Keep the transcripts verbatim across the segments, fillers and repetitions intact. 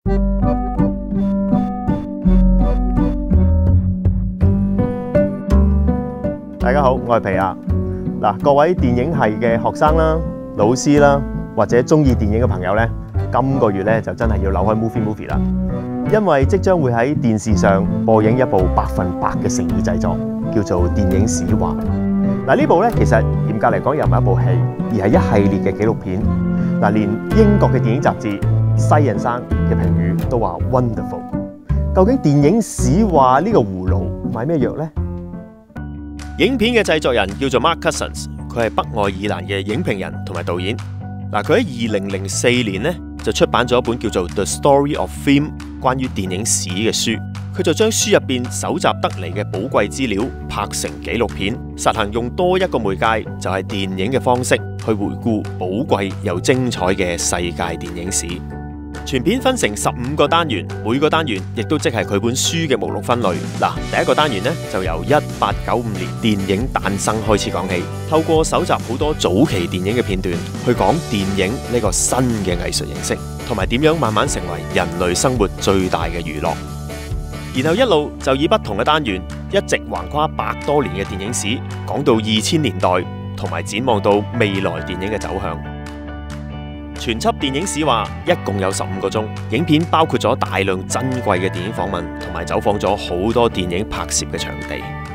大家好，我係皮亞。嗱，各位電影系嘅學生啦、老師啦，或者中意電影嘅朋友咧，今個月咧就真係要扭開 MOViE MOViE 啦，因為即將會喺電視上播映一部百分百嘅誠意製作，叫做《電影史話》。嗱，呢部咧其實嚴格嚟講又唔係一部戲，而係一系列嘅紀錄片。嗱，連英國嘅電影雜誌《西人生》嘅評語都話 wonderful。究竟電影史話呢個葫蘆賣咩藥呢？ 影片嘅製作人叫做 Mark Cousins， 佢係北愛爾蘭嘅影評人同埋導演。嗱，佢喺二零零四年咧就出版咗一本叫做《The Story of Film》關於電影史嘅書。佢就將書入邊搜集得嚟嘅寶貴資料拍成紀錄片，實行用多一個媒介，就係電影嘅方式去回顧寶貴又精彩嘅世界電影史。全片分成十五個單元，每個單元亦都即係佢本書嘅目錄分類。嗱，第一個單元呢，就由一八九五年電影誕生開始講起，透過搜集好多早期電影嘅片段，去講電影呢個新嘅藝術形式，同埋點樣慢慢成為人類生活最大嘅娛樂。然後一路就以不同嘅單元，一直橫跨百多年嘅電影史，講到二千年代，同埋展望到未來電影嘅走向。全輯電影史話一共有十五個鐘，影片包括咗大量珍貴嘅電影訪問，同埋走訪咗好多電影拍攝嘅場地。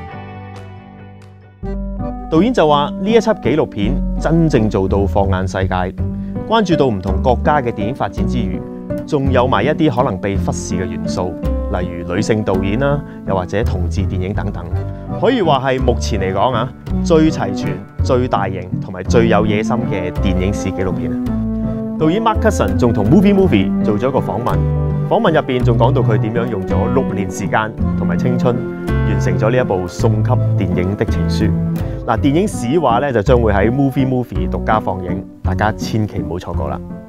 導演就話呢一輯紀錄片真正做到放眼世界，關注到唔同國家嘅電影發展之餘，仲有埋一啲可能被忽視嘅元素，例如女性導演啦，又或者同志電影等等，可以話係目前嚟講啊最齊全、最大型同埋最有野心嘅電影史紀錄片。導演 Mark Cousins 仲同 MOViE MOViE 做咗一個訪問，訪問入邊仲講到佢點樣用咗六年時間同埋青春完成咗呢一部送給電影的情書。嗱，電影史話咧就將會喺 MOViE MOViE 獨家放映，大家千祈唔好錯過啦！